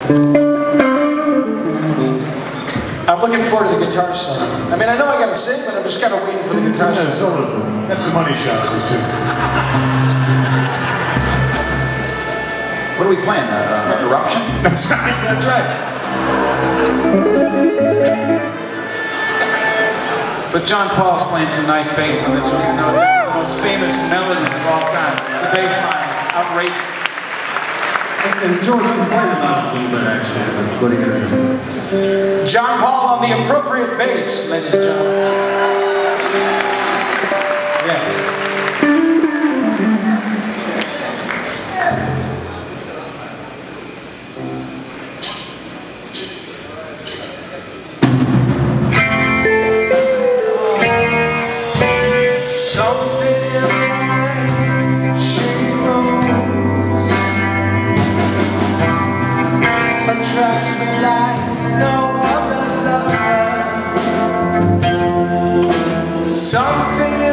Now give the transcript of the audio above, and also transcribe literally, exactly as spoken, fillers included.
I'm looking forward to the guitar solo. I mean, I know I gotta sing, but I'm just kind of waiting for the guitar Yeah, solo. solo's the, that's the money shot, those two. What are we playing? Uh, uh, Eruption? That's right, that's right. But John Paul's playing some nice bass on this one, even though it's one of the most famous melodies of all time. The bass line is outrageous. And, and George complained about Cleveland, actually. What are you going to do? John Paul on the appropriate bass, ladies and gentlemen. Yeah. Attracts me like no other lover. Something